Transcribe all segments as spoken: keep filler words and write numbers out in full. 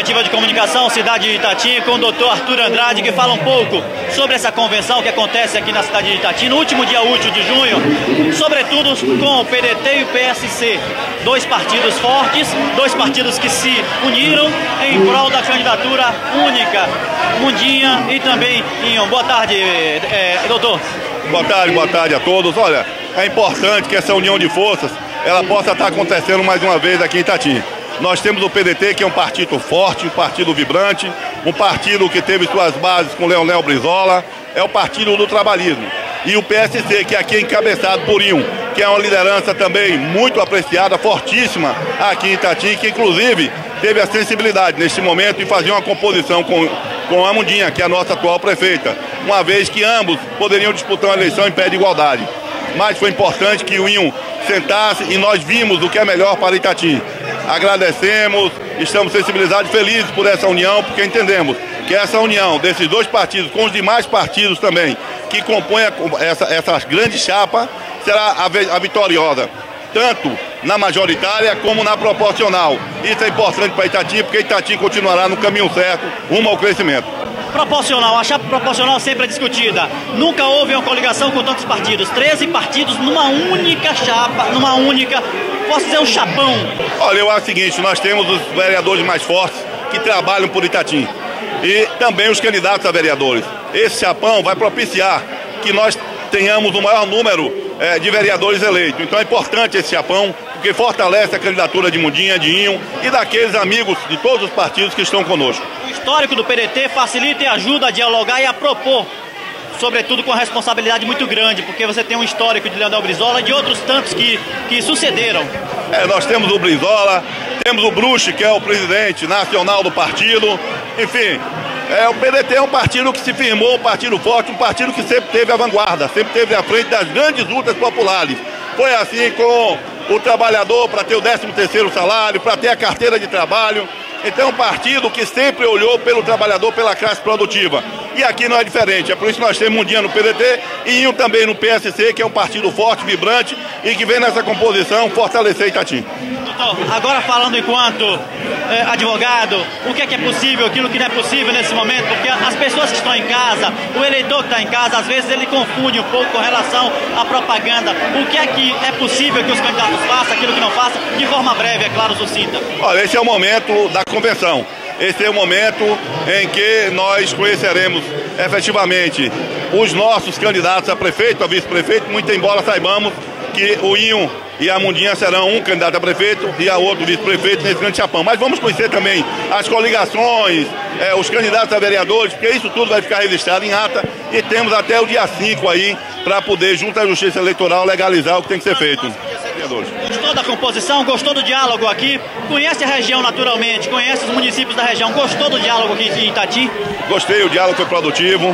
Alternativa de Comunicação, cidade de Itati, com o doutor Arthur Andrade, que fala um pouco sobre essa convenção que acontece aqui na cidade de Itati, no último dia útil de junho, sobretudo com o P D T e o P S C, dois partidos fortes, dois partidos que se uniram em prol da candidatura única, Mundinha e também Inho. Boa tarde, é, doutor. Boa tarde, boa tarde a todos. Olha, é importante que essa união de forças ela possa estar acontecendo mais uma vez aqui em Itati. Nós temos o P D T, que é um partido forte, um partido vibrante, um partido que teve suas bases com Leonel Brizola, é o partido do trabalhismo. E o P S C, que aqui é encabeçado por Inho, que é uma liderança também muito apreciada, fortíssima aqui em Itati, que inclusive teve a sensibilidade neste momento de fazer uma composição com, com a Mundinha, que é a nossa atual prefeita, uma vez que ambos poderiam disputar uma eleição em pé de igualdade. Mas foi importante que o Inho sentasse e nós vimos o que é melhor para Itati. Agradecemos, estamos sensibilizados e felizes por essa união, porque entendemos que essa união desses dois partidos, com os demais partidos também, que compõem essa, essa grande chapa, será a, a vitoriosa, tanto na majoritária como na proporcional. Isso é importante para Itati, porque Itati continuará no caminho certo, rumo ao crescimento. Proporcional, a chapa proporcional sempre é discutida. Nunca houve uma coligação com tantos partidos. treze partidos numa única chapa, numa única, posso dizer, um chapão. Olha, eu acho o seguinte, nós temos os vereadores mais fortes que trabalham por Itati. E também os candidatos a vereadores. Esse chapão vai propiciar que nós tenhamos o maior número é, de vereadores eleitos. Então é importante esse chapão, porque fortalece a candidatura de Mundinha, de Inho e daqueles amigos de todos os partidos que estão conosco. O histórico do P D T facilita e ajuda a dialogar e a propor, sobretudo com a responsabilidade muito grande, porque você tem um histórico de Leonel Brizola e de outros tantos que, que sucederam. É, nós temos o Brizola, temos o Bruxo, que é o presidente nacional do partido, enfim, é, o P D T é um partido que se firmou, um partido forte, um partido que sempre teve a vanguarda, sempre teve à frente das grandes lutas populares. Foi assim com o trabalhador para ter o décimo terceiro salário, para ter a carteira de trabalho. Então é um partido que sempre olhou pelo trabalhador, pela classe produtiva. E aqui não é diferente, é por isso que nós temos Mundinha no P D T e Inho também no P S C, que é um partido forte, vibrante e que vem nessa composição fortalecer Itati. Doutor, agora falando enquanto eh, advogado, o que é que é possível, aquilo que não é possível nesse momento, porque as pessoas que estão em casa, o eleitor que está em casa, às vezes ele confunde um pouco com relação à propaganda. O que é que é possível que os candidatos façam, aquilo que não façam, de forma breve, é claro, sucinta. Olha, esse é o momento da convenção. Esse é o momento em que nós conheceremos efetivamente os nossos candidatos a prefeito, a vice-prefeito, muito embora saibamos que o Inho e a Mundinha serão um candidato a prefeito e a outro vice-prefeito nesse grande chapão. Mas vamos conhecer também as coligações, é, os candidatos a vereadores, porque isso tudo vai ficar registrado em ata e temos até o dia cinco aí para poder, junto à Justiça Eleitoral, legalizar o que tem que ser feito. Gostou da composição? Gostou do diálogo aqui? Conhece a região naturalmente, conhece os municípios da região. Gostou do diálogo aqui em Itati? Gostei, o diálogo foi produtivo.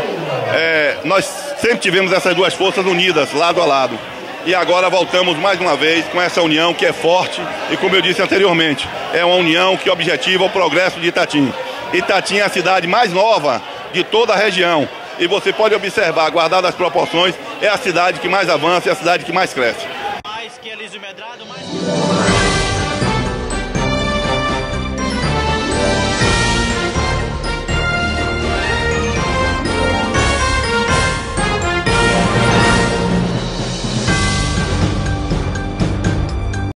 É, nós sempre tivemos essas duas forças unidas, lado a lado. E agora voltamos mais uma vez com essa união que é forte e, como eu disse anteriormente, é uma união que objetiva o progresso de Itati. Itati é a cidade mais nova de toda a região. E você pode observar, guardado as proporções, é a cidade que mais avança, é a cidade que mais cresce. Mais que Elísio Medrado,